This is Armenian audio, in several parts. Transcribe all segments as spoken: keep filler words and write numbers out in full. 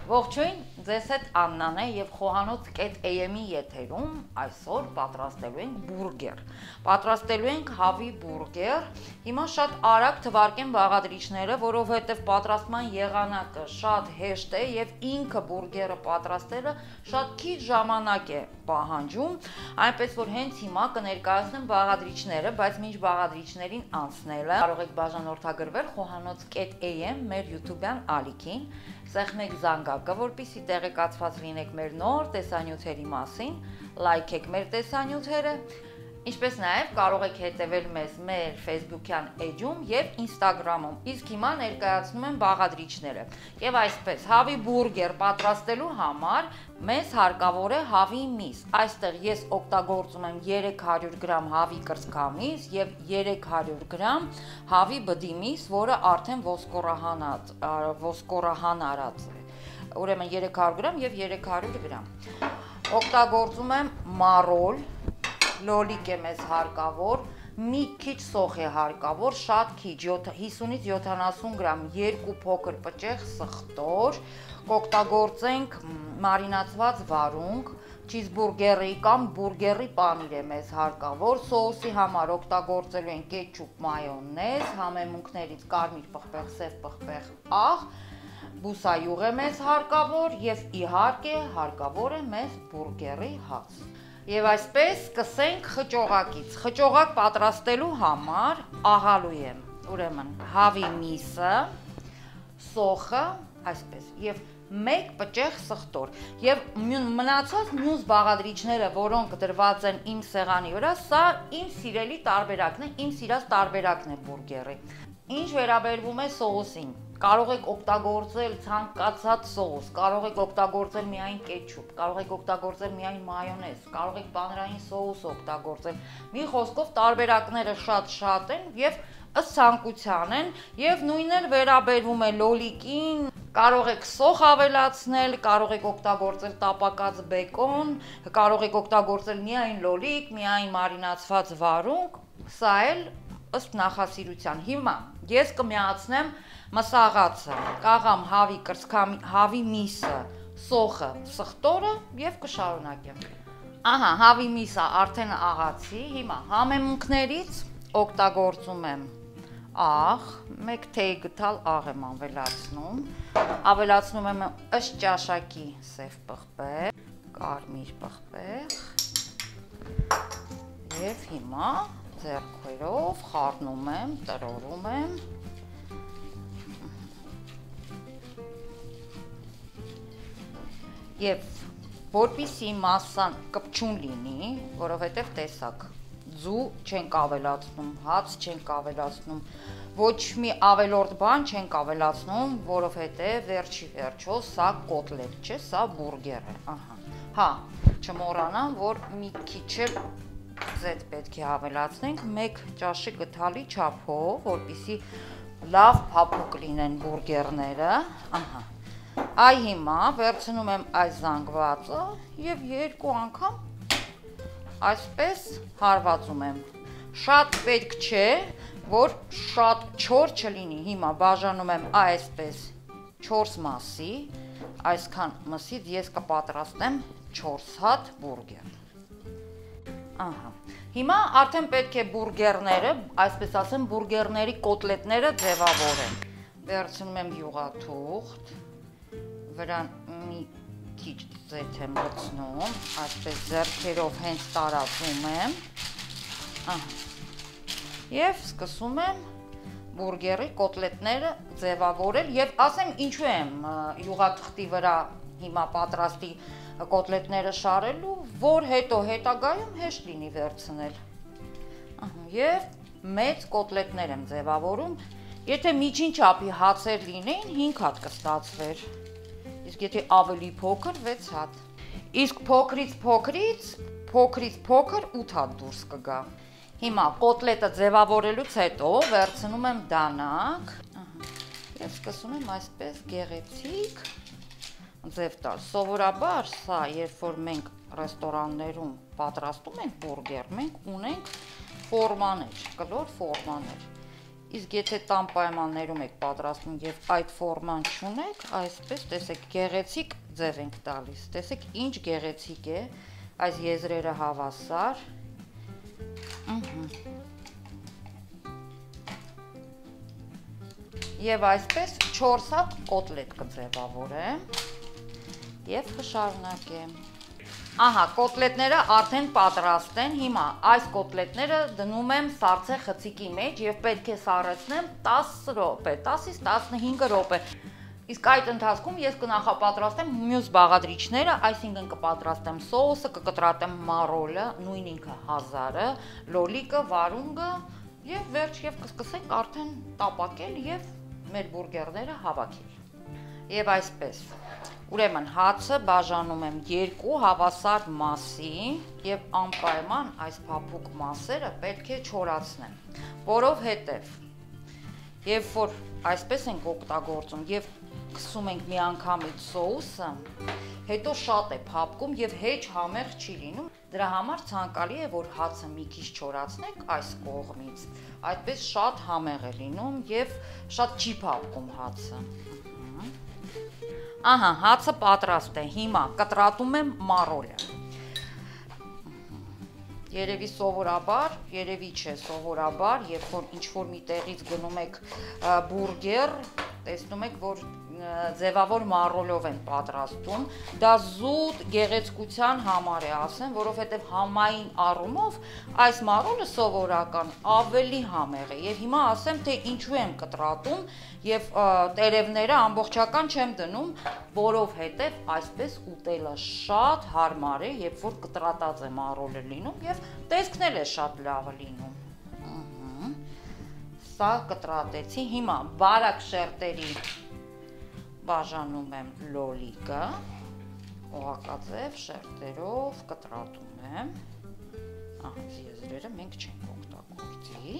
Ողջույն, ձեզ հետ Աննան է եւ խոհանոց կետ A M-ի եթերում այսօր պատրաստելու ենք բուրգեր։ Պատրաստելու ենք հավի բուրգեր։ Հիմա շատ արագ թվարկեմ բաղադրիչները, որովհետեւ պատրաստման եղանակը շատ հեշտ է եւ ինքը բուրգերը պատրաստելը շատ քիչ ժամանակ է պահանջում, այնպես որ հենց հիմա կներկայացնեմ բաղադրիչները, բայց մինչ բաղադրիչներին անցնելը կարող եք բաժանորդագրվել խոհանոց կետ A M մեր YouTube-յան ալիքին, սեղմեք զանգակը, որպեսզի տեղեկացված լինեք մեր նոր տեսանյութերի մասին, լայքեք մեր տեսանյութերը, ինչպես նաև կարող եք հետևել մեզ մեր Facebook-յան էջում եւ Instagram-ում։ Իսկ հիմա ներկայացնում եմ բաղադրիչները։ Եվ այսպես, հավի բուրգեր պատրաստելու համար մեզ հարկավոր է հավի միս։ Այստեղ ես օգտագործում եմ երեք հարյուր գրամ հավի կրծքամիս եւ երեք հարյուր գրամ հավի բդիմիս, որը արդեն ոսկորահանած, ոսկորահանարած է։ Ուրեմն երեք հարյուր գրամ եւ երեք հարյուր գրամ։ Օգտագործում եմ մարոլ, լոլիկ է մեզ հարկավոր, մի քիչ սոխ է հարկավոր, շատ քիչ, հիսունից յոթանասուն գրամ, երկու փոքր պճեղ սխտոր, կօգտագործենք մարինացված վարունգ, չիզբուրգերի կամ բուրգերի պանիր է մեզ հարկավոր, սոուսի համար օգտագործելու ենք կետչուպ, մայոնեզ, համեմունքներից կարմիր պղպեղ, սև պղպեղ, աղ, բուսայուղ է մեզ հարկավոր եւ իհարկե հարկավոր է մեզ բուրգերի հաց։ Եվ այսպես սկսենք խճողակից։ Խճողակ պատրաստելու համար աղալու եմ, ուրեմն հավի միսը, սոխը, այսպես, եւ մեկ պճեղ սխտոր։ Եվ մնացած մյուս բաղադրիչները, որոնք դրված են իմ սեղանի վրա, սա իմ սիրելի տարբերակն է, իմ սիրած տարբերակն է բուրգերի։ Ինչ վերաբերվում է սոուսին, կարող եք օգտագործել ցանկացած սոուս, կարող եք օգտագործել միայն կետչուպ, կարող եք օգտագործել միայն մայոնեզ, կարող եք պանրային սոուս օգտագործել։ Մի խոսքով տարբերակները շատ-շատ են եւ ըստ ցանկության են եւ նույնն էլ վերաբերվում է լոլիկին, կարող եք սոխ ավելացնել, կարող եք օգտագործել տապակած բեկոն, կարող եք օգտագործել միայն լոլիկ, միայն մարինացված վարունգ, սա էլ ըստ նախասիրության։ Հիմա ես կմիացնեմ մսաղացը, կաղամ հավի կրծքամի, հավի միսը, սոխը, սխտորը եւ կշարունակեմ։ Ահա, հավի միսը արդեն աղացի, հիմա համեմունքներից օգտագործում եմ աղ, մեկ թեյ գթալ աղ եմ ավելացնում, ավելացնում եմ ըստ ճաշակի սև պղպեղ, կարմիր պղպեղ եւ հիմա ձեռքերով խառնում եմ, տրորում եմ։ Եվ որպեսզի մասսան կպչուն լինի, որովհետև տեսակ, ձու չենք ավելացնում, հաց չենք ավելացնում, ոչ մի ավելորդ բան չենք ավելացնում, որովհետև վերջի վերջո սա կոտլետ չէ, սա բուրգեր է, ահա։ Հա, չմոռանամ, որ մի քիչ էլ ձետ պետք է ավելացնենք, մեկ ճաշի գթալի չափով, որպեսզի լավ փափուկ լինեն բուրգերները, ահա։ Այ հիմա վերցնում եմ այս զանգվածը եւ երկու անգամ այսպես հարվածում եմ։ Շատ պետք չէ, որ շատ չոր չլինի։ Հիմա բաժանում եմ այսպես չորս մասի, այսքան մսից ես կպատրաստեմ չորս հատ բուրգեր։ Ահա։ Հիմա արդեն պետք է բուրգերները, այսպես ասեմ, բուրգերների կոտլետները ձևավորեմ։ Վերցնում եմ յուղաթուղթ, վրան մի քիչ ձեթ եմ գցնում, այսպես ձեռքերով հենց տարածում եմ, եւ սկսում եմ բուրգերի կոտլետները ձևավորել եւ ասեմ ինչու եմ յուղաթղթի վրա հիմա պատրաստի կոտլետները շարելու, որ հետո հետագայում հեշտ լինի վերցնել։ Եվ մեծ կոտլետներ եմ ձևավորում, եթե միջին չափի հացեր լինեին, հինգ հատ կստացվեր։ Իսկ եթե ավելի փոքր, վեց հատ։ Իսկ փոքրից փոքրից, փոքրից փոքր ութ հատ դուրս կգա։ Հիմա կոտլետը ձևավորելուց հետո վերցնում եմ դանակ եւ սկսում եմ այսպես գեղեցիկ ձև տալ։ Սովորաբար սա, երբ որ մենք ռեստորաններում պատրաստում ենք բուրգեր, մենք ունենք ֆորմաներ, կլոր ֆորմաներ։ Իսկ եթե տան պայմաններում եք պատրաստում եւ այդ ֆորման չունեք, այսպես տեսեք, գեղեցիկ ձև ենք տալիս։ Տեսեք, ինչ գեղեցիկ է, այս եզրերը հավասար։ Ահա։ Եվ այսպես չորս հատ կոտլետ կձևավորեմ եւ կշարունակեմ։ Ահա, կոտլետները արդեն պատրաստ են։ Հիմա այս կոտլետները դնում եմ սառցե խցիկի մեջ եւ պետք է սառեցնեմ տասը րոպե, տասից տասնհինգ րոպե։ Իսկ այդ ընթացքում ես կնախապատրաստեմ մյուս բաղադրիչները, այսինքն կպատրաստեմ սոուսը, կկտրատեմ մարոլը, նույն ինքը հազարը, լոլիկը, վարունգը եւ վերջ եւ կսկսենք արդեն տապակել եւ մեր բուրգերները հավաքել։ Եվ այսպես, ուրեմն հացը բաժանում եմ երկու հավասար մասի եւ անպայման այս փափուկ մասերը պետք է չորացնեմ, որովհետեւ երբ որ այսպես ենք օգտագործում եւ քսում ենք միանգամից սոուսը, հետո շատ է փափկում եւ հեչ համեղ չի լինում։ Դրա համար ցանկալի է, որ հացը մի քիչ չորացնենք այս կողմից, այդպես շատ համեղ է լինում եւ շատ չի փափկում հացը։ Ահա, հացը պատրաստ է, հիմա կտրատում եմ մարոլը։ Երևի սովորաբար, երևի չէ սովորաբար, երբ որ ինչ-որ մի տեղից գնում եք բուրգեր, տեսնում եք, որ ձևավոր մարոլով են պատրաստում, դա զուտ գեղեցկության համար է ասեմ, որովհետև համային առումով այս մարոլը սովորական ավելի համեղ է եւ հիմա ասեմ, թե ինչու եմ կտրատում եւ տերևները ամբողջական չեմ դնում, որովհետև այսպես ուտելը շատ հարմար է, երբ որ կտրատած է մարոլը լինում եւ տեսքն էլ է շատ լավը լինում։ Սա կտրատեցի, հիմա բարակ շերտերի բաժանում եմ լոլիկը, օղակաձև շերտերով կտրատում եմ, ահա եզրերը մենք չենք օգտագործի,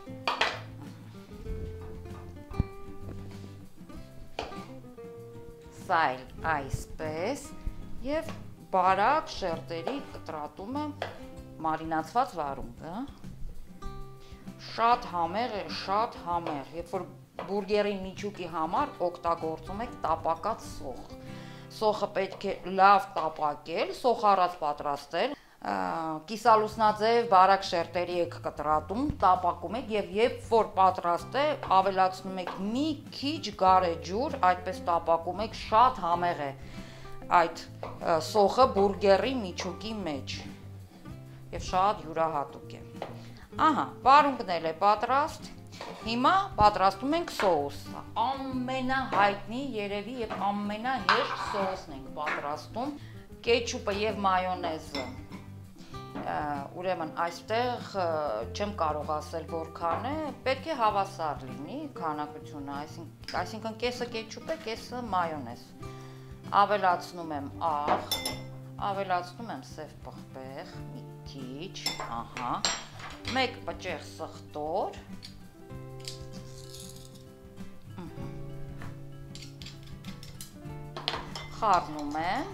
սա էլ այսպես և բարակ շերտերի կտրատում եմ մարինացված վարունգը, շատ համեղ է, շատ համեղ, երբ որ բուրգերի միջուկի համար օգտագործում եք տապակած սոխ։ Սոխը պետք է լավ տապակել, սոխ առած պատրաստել, կիսալուսնաձև բարակ շերտերի եք կտրատում, տապակում եք եւ երբ որ պատրաստ է, ավելացնում եք մի քիչ գարեջուր, այդպես տապակում եք, շատ համեղ է այդ սոխը բուրգերի միջուկի մեջ եւ շատ յուրահատուկ է։ Ահա, վարունգն էլ է պատրաստ, հիմա պատրաստում ենք սոուսը, ամենահայտնի երևի եւ ամենահեշտ սոուսն ենք պատրաստում, կեչուպը եւ մայոնեզը, ուրեմն այստեղ չեմ կարող ասել որքան է, պետք է հավասար լինի քանակությունը, այսինքն կեսը կեչուպ է, կեսը մայոնեզ, ավելացնում եմ աղ, ավելացնում եմ սև պղպեղ, մի քիչ, ահա, մեկ պճեղ սխտոր, խառնում եմ,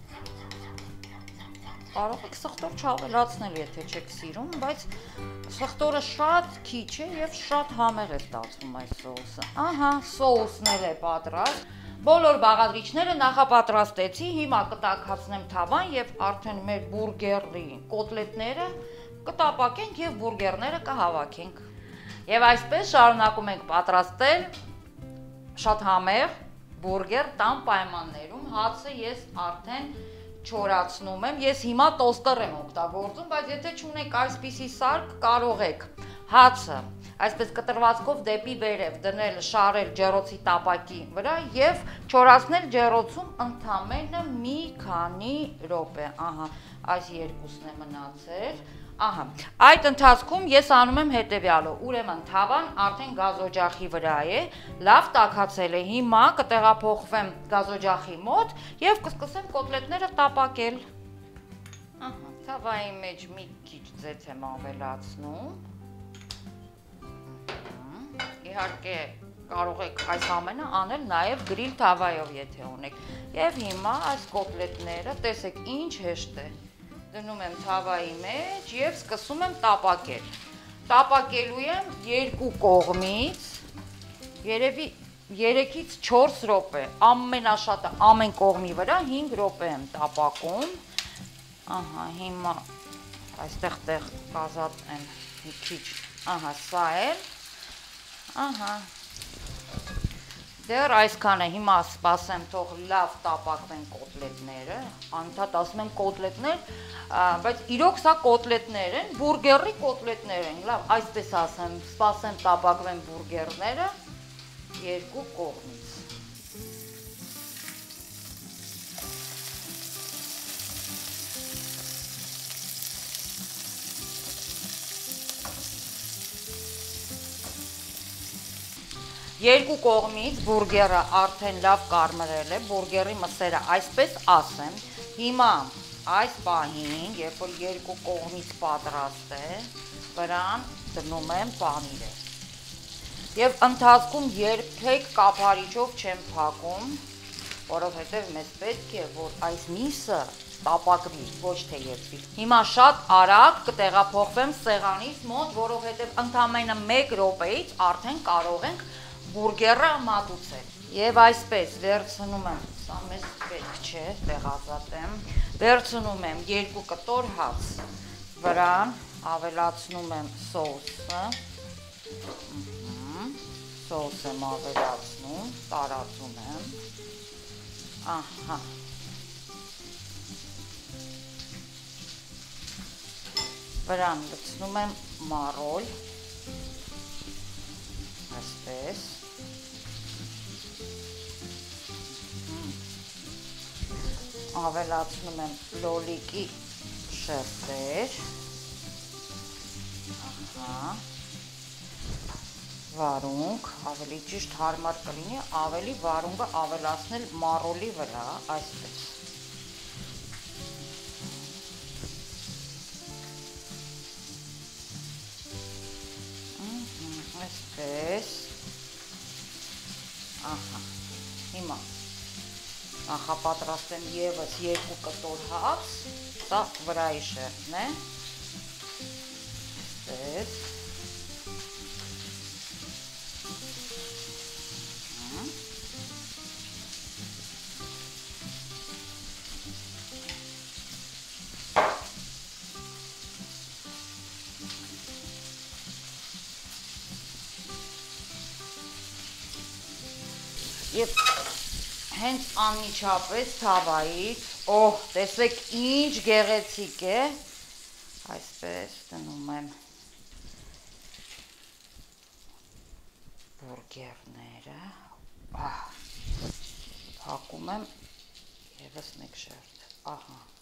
կարող եք սխտոր չավելացնել, եթե չեք սիրում, բայց սխտորը շատ քիչ է և շատ համեղ է ստացվում այս սոուսը, ահա, սոուսն էլ է պատրաստ, բոլոր բաղադրիչները նախապատրաստեցի, հիմա կտաքացնեմ թավան և արդեն մեր բուրգերի կոտլետները կտապակենք և բուրգերները կհավաքենք։ Եվ այսպես շարունակում ենք պատրաստել շատ համեղ բուրգեր տան պայմաններում, հացը ես արդեն չորացնում եմ, ես հիմա տոստեր եմ օգտագործում, բայց եթե չունեք այսպիսի սարք, կարող եք հացը այսպես կտրվածքով դեպի վերև դնել, շարել ջեռոցի տապակի վրա և չորացնել ջեռոցում ընդամենը մի քանի րոպե, ահա, այս երկուսն է մնացել, ահա, այդ ընթացքում ես անում եմ հետևյալը, ուրեմն թավան արդեն գազօջախի վրա է, լավ տաքացել է, հիմա կտեղափոխվեմ գազօջախի մոտ և կսկսեմ կոտլետները տապակել, ահա, թավայի մեջ մի քիչ ձեթ եմ ավելացնում, իհարկե կարող եք այս ամենը անել նաև գրիլ թավայով, եթե ունեք, և հիմա այս կոտլետները, տեսեք ինչ հեշտ է, դնում եմ թավայի մեջ և սկսում եմ տապակել, տապակելու եմ երկու կողմից, երևի երեքից չորս րոպե, ամենաշատը ամեն կողմի վրա հինգ րոպե եմ տապակում, ահա, հիմա այստեղ տեղ կազատեմ մի քիչ, ահա, սա էլ, ահա, դեռ այսքան է, հիմա սպասեմ թող լավ տապակվեն կոտլետները, անընդհատ ասում եմ կոտլետներ, բայց իրոք սա կոտլետներ են, բուրգերի կոտլետներ են, լավ, այսպես ասեմ, սպասեմ տապակվեն բուրգերները երկու կողմից։ Երկու կողմից բուրգերը արդեն լավ կարմրել է, բուրգերի մսերը այսպես ասեմ, հիմա այս պահին, երբ որ երկու կողմից պատրաստ է, վրան դնում եմ պանիրը։ Եվ ընթացքում երբեք կափարիչով չեմ փակում, որովհետև մեզ պետք է, որ այս միսը տապակվի, ոչ թե երբի։ Հիմա շատ արագ կտեղափոխվեմ սեղանից մոտ, որովհետև ընդամենը մեկ րոպեից արդեն կարող ենք բուրգերը մատուցել։ Եվ այսպես վերցնում եմ, սա մեզ պետք չէ, տեղազատեմ, վերցնում եմ երկու կտոր հաց, վրան ավելացնում եմ սոուսը, սոուս եմ ավելացնում, տարածում եմ, ահա, վրան լցնում եմ մարոլ, այսպես, ավելացնում եմ լոլիկի շերտեր, ահա, վարունգ, ավելի ճիշտ հարմար կլինի, ավելի վարունգը ավելացնել մարոլի վրա, այսպես։ Այսպես, ահա, հիմա նախապատրաստեմ ևս երկու կտոր հաց, սա վրայի շերտն է, այսպես, և հենց անմիջապես թավայից, օհ, տեսեք ինչ գեղեցիկ է, այսպես դնում եմ բուրգերները, փակում եմ ևս մեկ շերտ, ահա,